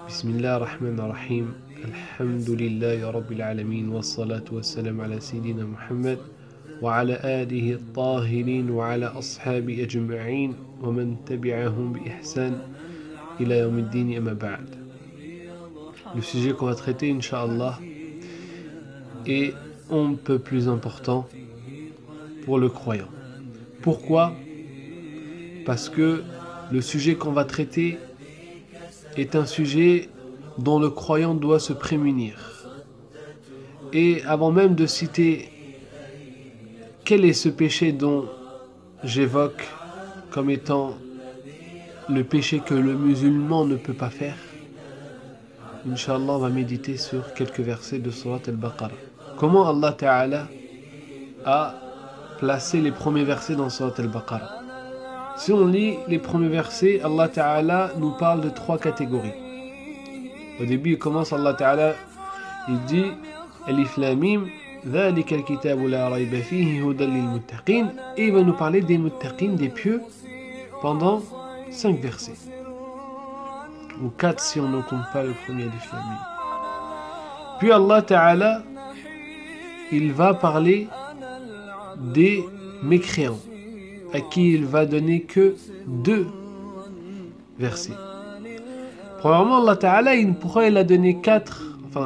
Bismillah ar-Rahman ar-Rahim. Alhamdulillahi Rabbil Alamin. Wa salatu wa salam ala Sayyidina Muhammad wa ala alihi at-tahirin wa ala ashabi ajma'in wa man tabi'ahum bi ihsan ila yawmiddin amma ba'd. Le sujet qu'on va traiter, Inch'Allah, est un peu plus important pour le croyant. Pourquoi? Parce que le sujet qu'on va traiter est un sujet dont le croyant doit se prémunir. Et avant même de citer quel est ce péché dont j'évoque comme étant le péché que le musulman ne peut pas faire, Inch'Allah, on va méditer sur quelques versets de Surat Al-Baqarah. Comment Allah Ta'ala a placé les premiers versets dans Surat Al-Baqarah? Si on lit les premiers versets, Allah Ta'ala nous parle de trois catégories. Au début, il commence, Allah Ta'ala, il dit Alif Lam Mim, ذَلِكَ الْكِتَابُ لَا رَيْبَ فِيهِ هُدًى لِلْمُتَّقِينَ. Et il va nous parler des muttaqin, des pieux, pendant 5 versets. Ou 4 si on ne compte pas le premier Alif Lam Mim. Puis Allah Ta'ala, il va parler des mécréants, à qui il va donner que 2 versets. Premièrement, Allah Ta'ala, pourquoi il a donné 4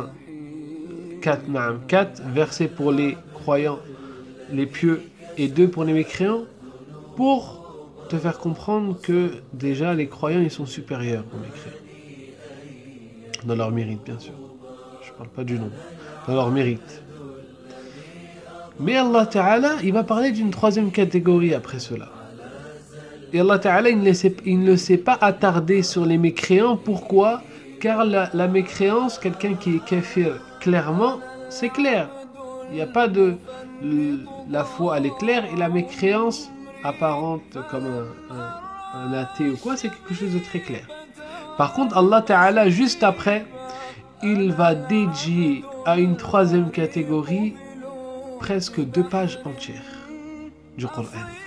versets pour les croyants, les pieux, et 2 pour les mécréants? Pour te faire comprendre que déjà les croyants, ils sont supérieurs aux mécréants. Dans leur mérite, bien sûr. Je ne parle pas du nombre. Dans leur mérite. Mais Allah Ta'ala, il va parler d'une troisième catégorie après cela. Et Allah Ta'ala, il ne s'est pas attardé sur les mécréants. Pourquoi? Car la mécréance, quelqu'un qui est kafir, clairement, c'est clair. Il n'y a pas de... La foi, elle est claire, et la mécréance apparente comme un athée ou quoi, c'est quelque chose de très clair. Par contre, Allah Ta'ala, juste après, il va dédier à une troisième catégorie presque 2 pages entières du Coran.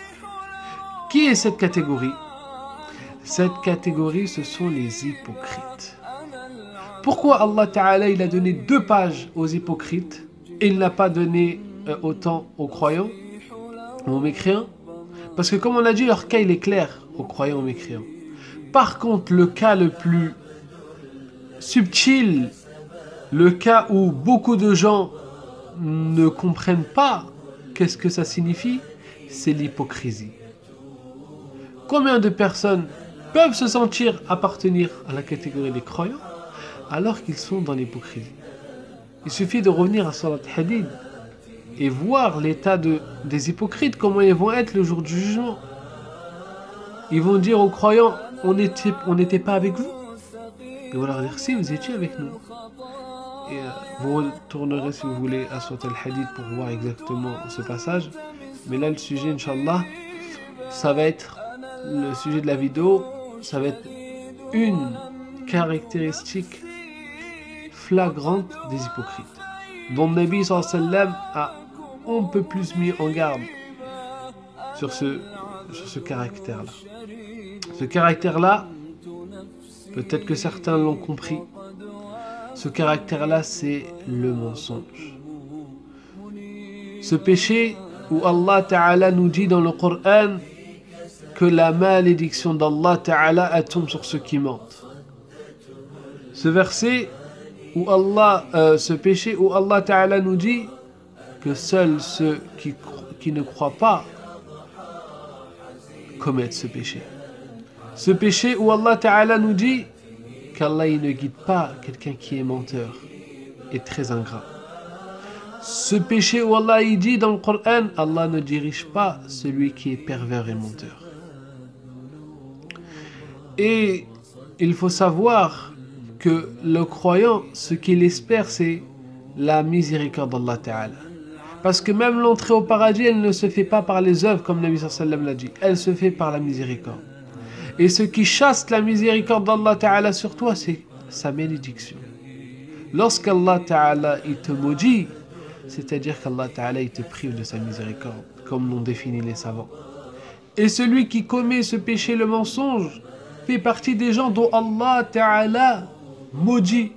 Qui est cette catégorie? Cette catégorie, ce sont les hypocrites. Pourquoi Allah Ta'ala, il a donné 2 pages aux hypocrites et il n'a pas donné autant aux croyants, aux mécréants? Parce que comme on a dit, leur cas il est clair aux croyants, aux mécréants. Par contre, le cas le plus subtil, le cas où beaucoup de gens ne comprennent pas qu'est-ce que ça signifie, c'est l'hypocrisie. Combien de personnes peuvent se sentir appartenir à la catégorie des croyants alors qu'ils sont dans l'hypocrisie? Il suffit de revenir à Surat Hadid et voir l'état des hypocrites, comment ils vont être le jour du jugement. Ils vont dire aux croyants, on n'était pas avec vous. Et on va leur dire, si, vous étiez avec nous. Et vous retournerez, si vous voulez, à Surat Al-Hadid pour voir exactement ce passage. Mais là, le sujet, Inch'Allah, ça va être le sujet de la vidéo, ça va être une caractéristique flagrante des hypocrites, dont le Nabi sallallahu alayhi wa sallam a un peu plus mis en garde sur ce caractère-là. Ce caractère-là, peut-être que certains l'ont compris, ce caractère-là, c'est le mensonge. Ce péché où Allah Ta'ala nous dit dans le Coran que la malédiction d'Allah Ta'ala tombe sur ceux qui mentent. Ce verset où ce péché où Allah Ta'ala nous dit que seuls ceux qui ne croient pas commettent ce péché. Ce péché où Allah Ta'ala nous dit qu'Allah ne guide pas quelqu'un qui est menteur et très ingrat. Ce péché où Allah il dit dans le Coran, Allah ne dirige pas celui qui est pervers et menteur. Et il faut savoir que le croyant, ce qu'il espère, c'est la miséricorde d'Allah Ta'ala. Parce que même l'entrée au paradis, elle ne se fait pas par les œuvres, comme Nabi sallallahu alayhi wa sallam l'a dit. Elle se fait par la miséricorde. Et ce qui chasse la miséricorde d'Allah Ta'ala sur toi, c'est sa bénédiction. Lorsqu'Allah Ta'ala il te maudit, c'est-à-dire qu'Allah Ta'ala il te prive de sa miséricorde, comme l'ont défini les savants. Et celui qui commet ce péché, le mensonge, fait partie des gens dont Allah Ta'ala maudit.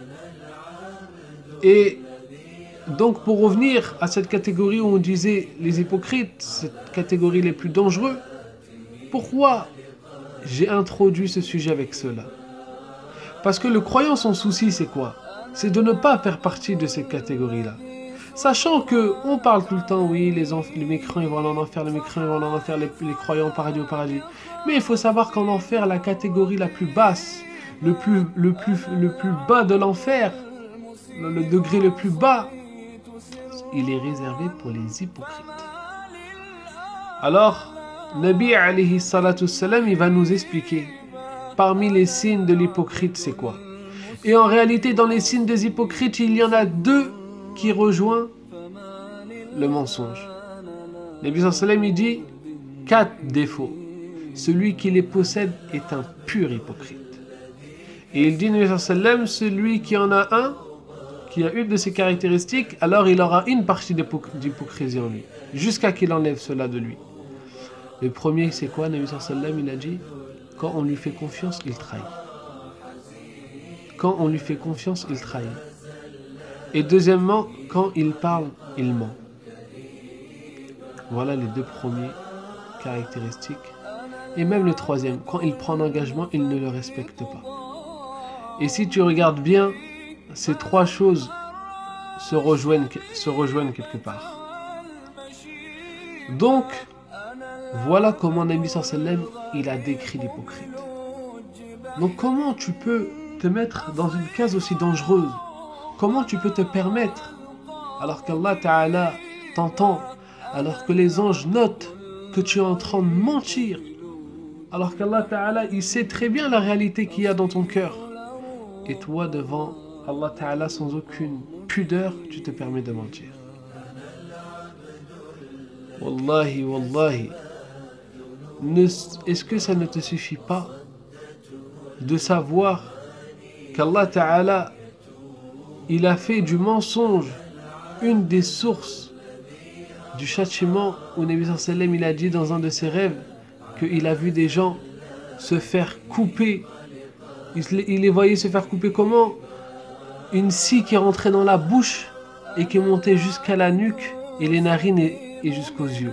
Et donc pour revenir à cette catégorie où on disait les hypocrites, cette catégorie les plus dangereux, pourquoi j'ai introduit ce sujet avec cela? Parce que le croyant, son souci c'est quoi? C'est de ne pas faire partie de cette catégorie-là. Sachant que on parle tout le temps, oui, les mécréants ils vont aller en enfer, les mécréants ils vont aller en enfer, les croyants au paradis, au paradis. Mais il faut savoir qu'en enfer, la catégorie la plus basse, le plus bas de l'enfer, le degré le plus bas, il est réservé pour les hypocrites. Alors, Nabi alayhi salatu salam, il va nous expliquer parmi les signes de l'hypocrite c'est quoi. Et en réalité, dans les signes des hypocrites, il y en a deux qui rejoignent le mensonge. Nabi sallallahu alayhi wa sallam, il dit 4 défauts. Celui qui les possède est un pur hypocrite. Et il dit, Nabi sallallahu alayhi wa sallam, celui qui en a un, qui a une de ces caractéristiques, alors il aura une partie d'hypocrisie en lui, jusqu'à qu'il enlève cela de lui. Le premier, c'est quoi? Nabi sallallahu alayhi wa sallam, il a dit, quand on lui fait confiance, il trahit. Quand on lui fait confiance, il trahit. Et deuxièmement, quand il parle, il ment. Voilà les deux premières caractéristiques. Et même le troisième, quand il prend un engagement, il ne le respecte pas. Et si tu regardes bien, ces trois choses se rejoignent quelque part. Donc, voilà comment Nabi sallallahu alayhi wa sallam, il a décrit l'hypocrite. Donc comment tu peux te mettre dans une case aussi dangereuse? Comment tu peux te permettre, alors qu'Allah Ta'ala t'entend, alors que les anges notent que tu es en train de mentir, alors qu'Allah Ta'ala, il sait très bien la réalité qu'il y a dans ton cœur, et toi devant Allah Ta'ala sans aucune pudeur, tu te permets de mentir. Wallahi, wallahi, est-ce que ça ne te suffit pas de savoir qu'Allah Ta'ala, il a fait du mensonge une des sources du châtiment, où Nabi sallallahu alayhi wa sallam, il a dit dans un de ses rêves qu'il a vu des gens se faire couper. Il les voyait se faire couper comment? Une scie qui rentrait dans la bouche et qui montait jusqu'à la nuque et les narines et jusqu'aux yeux.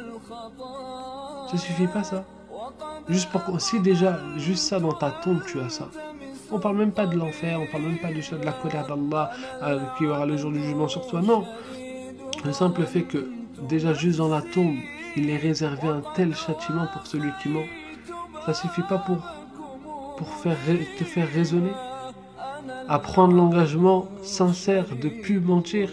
Ça suffit pas ça? Juste pour si déjà, juste ça dans ta tombe tu as ça. On parle même pas de l'enfer, on parle même pas de la colère d'Allah qui aura le jour du jugement sur toi. Non. Le simple fait que déjà juste dans la tombe, il est réservé un tel châtiment pour celui qui ment. Ça suffit pas pour te faire raisonner, à prendre l'engagement sincère de ne plus mentir.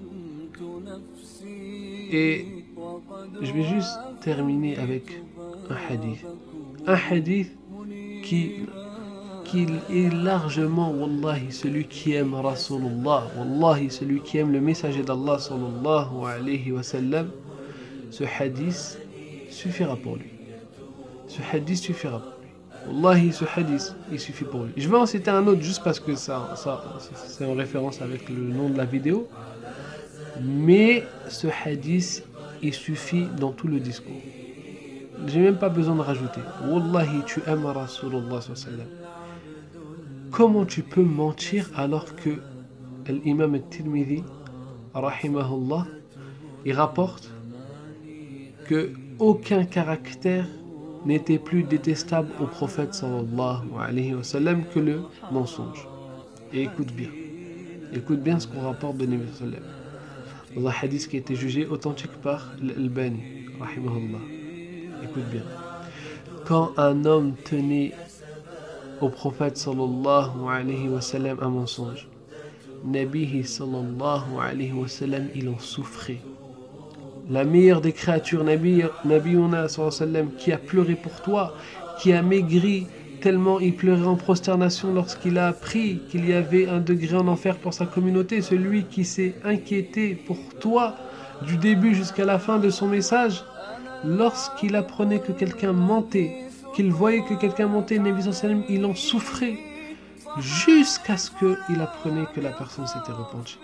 Et je vais juste terminer avec un hadith. Un hadith qui est largement, wallahi, celui qui aime Rasulullah, wallahi, celui qui aime le messager d'Allah sallallahu alayhi wa sallam, ce hadith suffira pour lui. Ce hadith suffira pour lui. Wallahi, ce hadith, il suffit pour lui. Je vais en citer un autre juste parce que ça c'est en référence avec le nom de la vidéo. Mais ce hadith, il suffit dans tout le discours. J'ai même pas besoin de rajouter. Wallahi, tu aimes Rasulullah sallallahu alayhi wa sallam. Comment tu peux mentir alors que l'imam al-Tirmidhi, rahimahullah, il rapporte que aucun caractère n'était plus détestable au prophète sallallahu alayhi wa sallam que le mensonge. Et écoute bien ce qu'on rapporte de Nabi sallallahu alayhi wa sallam. Dans un hadith qui a été jugé authentique par l'Albani, rahimahullah. Écoute bien. Quand un homme tenait au prophète sallallahu alayhi wa sallam un mensonge, Nabi sallallahu alayhi wa sallam, il en souffrait. La meilleure des créatures, Nabiuna sallallahu alayhi wa sallam, qui a pleuré pour toi, qui a maigri tellement il pleurait en prosternation lorsqu'il a appris qu'il y avait un degré en enfer pour sa communauté, celui qui s'est inquiété pour toi du début jusqu'à la fin de son message, lorsqu'il apprenait que quelqu'un mentait, qu'il voyait que quelqu'un mentait, Nabi sallallahu alayhi wa sallam, il en souffrait jusqu'à ce qu'il apprenait que la personne s'était repentie.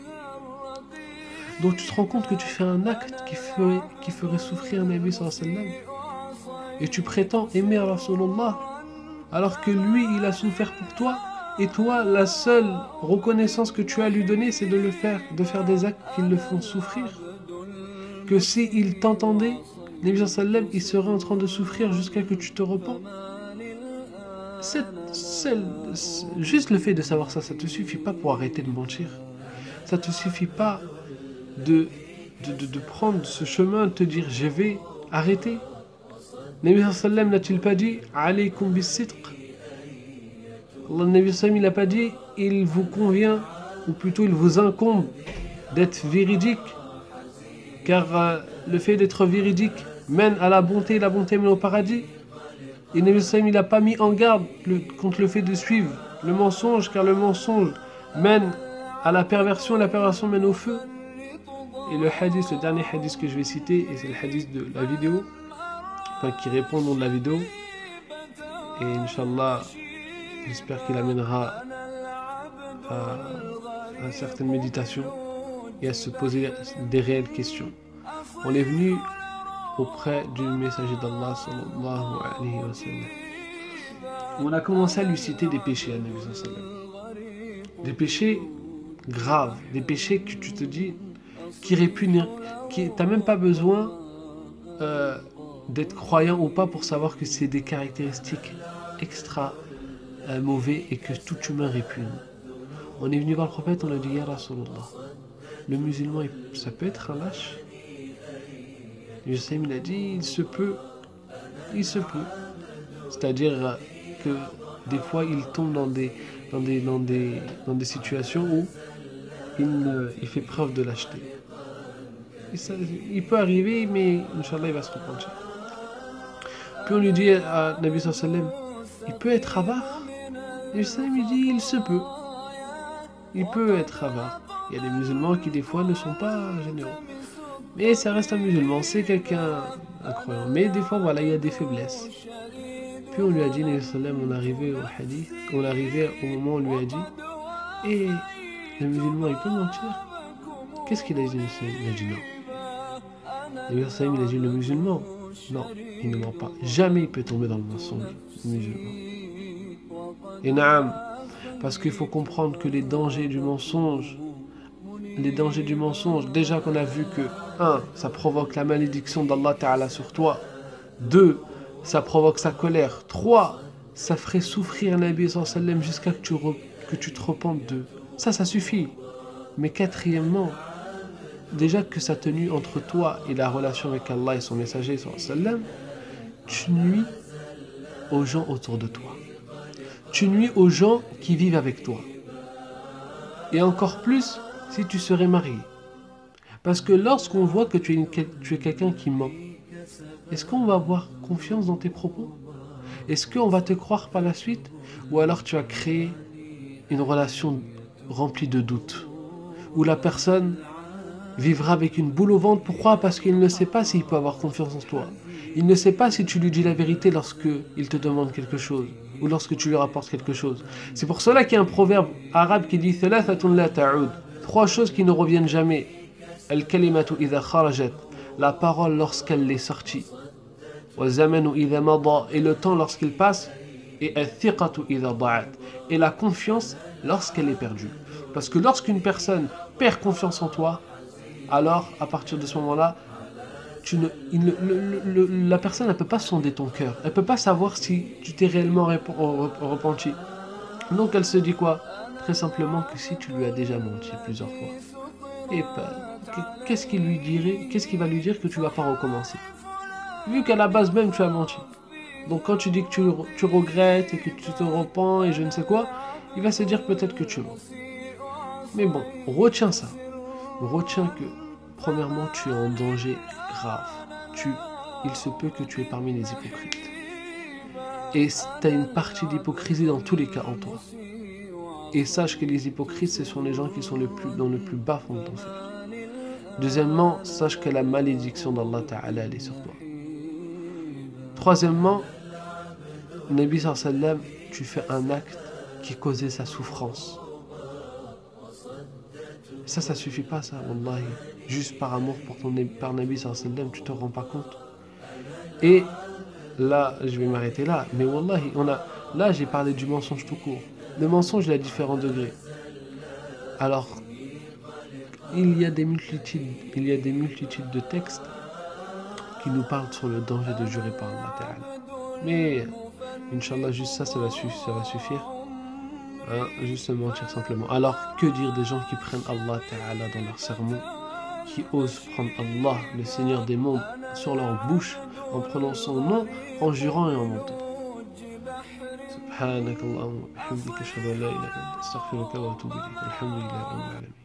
Donc tu te rends compte que tu fais un acte qui ferait souffrir Nabi sallallahu alayhi wa sallam, et tu prétends aimer Rasulullah alors que lui il a souffert pour toi, Et toi, la seule reconnaissance que tu as à lui donner, c'est de faire des actes qui le font souffrir. Que s'il t'entendait, Nabi sallam, il serait en train de souffrir jusqu'à que tu te repens. Juste le fait de savoir ça, ça te suffit pas pour arrêter de mentir. Ça te suffit pas de prendre ce chemin, de te dire je vais arrêter. Nabi sallam n'a-t-il pas dit alaykum bis-sidq? Allah Nabi sallam, il n'a pas dit il vous convient, ou plutôt il vous incombe d'être véridique, car le fait d'être véridique mène à la bonté mène au paradis. Et Nabi sallam, il n'a pas mis en garde contre le fait de suivre le mensonge, car le mensonge mène à la perversion mène au feu. Et le hadith, le dernier hadith que je vais citer, et c'est le hadith de la vidéo, qui répond au nom de la vidéo, et Inch'Allah, j'espère qu'il amènera à certaines méditations et à se poser des réelles questions. On est venu auprès du messager d'Allah sallallahu alayhi wa sallam. On a commencé à lui citer des péchés à Nabi sallallahu alayhi wa sallam. Des péchés graves, des péchés que tu te dis qui répugnent, qui t'as même pas besoin d'être croyant ou pas pour savoir que c'est des caractéristiques extra mauvais et que tout humain répugne. On est venu voir le prophète, on a dit Ya Rasulallah, le musulman ça peut être un lâche. Le Saïm, il a dit il se peut. C'est-à-dire que des fois il tombe dans des situations où il fait preuve de lâcheté. Il peut arriver, mais Inch'Allah il va se repentir. Puis on lui dit à Nabi sallallahu alayhi wa sallam, il peut être avare. Et le Saïm, il dit il se peut. Il peut être avare. Il y a des musulmans qui des fois ne sont pas généreux. Mais ça reste un musulman, c'est quelqu'un incroyable. Mais des fois, voilà, il y a des faiblesses. Puis on lui a dit, on arrivait au hadith, on arrivait au moment où on lui a dit, et le musulman, il peut mentir? Qu'est-ce qu'il a dit? Il a dit non. Et le musulman, il a dit, le musulman, non, il ne ment pas. Jamais il peut tomber dans le mensonge, le musulman. Et naam, parce qu'il faut comprendre que les dangers du mensonge, déjà qu'on a vu que 1. Ça provoque la malédiction d'Allah Ta'ala sur toi. 2. Ça provoque sa colère. 3. Ça ferait souffrir Nabi sallallahu alayhi wa sallam jusqu'à que tu te repentes d'eux. Ça suffit. Mais quatrièmement, déjà que ça te nuit entre toi et la relation avec Allah et son messager sallallahu alayhi wa sallam, tu nuis aux gens autour de toi. Tu nuis aux gens qui vivent avec toi. Et encore plus si tu serais marié. Parce que lorsqu'on voit que tu es quelqu'un qui ment, est-ce qu'on va avoir confiance dans tes propos? Est-ce qu'on va te croire par la suite? Ou alors tu as créé une relation remplie de doutes, où la personne vivra avec une boule au ventre. Pourquoi? Parce qu'il ne sait pas s'il peut avoir confiance en toi. Il ne sait pas si tu lui dis la vérité lorsqu'il te demande quelque chose, ou lorsque tu lui rapportes quelque chose. C'est pour cela qu'il y a un proverbe arabe qui dit « 3 choses qui ne reviennent jamais. Al-kalimatu idha kharajat, la parole lorsqu'elle est sortie. Wa-zamanu idha mada, et le temps lorsqu'il passe. Et al-thiqatu idha da'at, et la confiance lorsqu'elle est perdue. » Parce que lorsqu'une personne perd confiance en toi, alors à partir de ce moment-là, la personne ne peut pas sonder ton cœur. Elle ne peut pas savoir si tu t'es réellement repenti. Donc elle se dit quoi? Très simplement que si tu lui as déjà menti plusieurs fois, et qu'est-ce qu'il va lui dire que tu ne vas pas recommencer? Vu qu'à la base même tu as menti. Donc quand tu dis que tu regrettes et que tu te repens et je ne sais quoi, il va se dire peut-être que tu mens. Mais bon, retiens ça. Retiens que premièrement tu es en danger grave. Il se peut que tu es parmi les hypocrites. Et tu as une partie d'hypocrisie dans tous les cas en toi. Et sache que les hypocrites, ce sont les gens qui sont dans le plus bas fond de ton cœur. Deuxièmement, sache que la malédiction d'Allah Ta'ala est sur toi. Troisièmement, Nabi sallallahu alayhi wa sallam, tu fais un acte qui causait sa souffrance. Ça suffit pas, ça, wallahi. Juste par amour par Nabi sallallahu alayhi wa sallam, tu te rends pas compte. Et là, je vais m'arrêter là, mais wallahi, Là, j'ai parlé du mensonge tout court. Le mensonge, il a différents degrés. Alors, il y a des multitudes de textes qui nous parlent sur le danger de jurer par Allah Ta'ala. Mais, Inch'Allah, juste ça va suffire. Hein, juste se mentir simplement. Alors, que dire des gens qui prennent Allah Ta'ala dans leur sermon, qui osent prendre Allah, le Seigneur des mondes, sur leur bouche, en prononçant son nom, en jurant et en mentant. سبحانك اللهم وبحمدك اشهد ان لا اله الا انت استغفرك واتوب اليك الحمد لله رب العالمين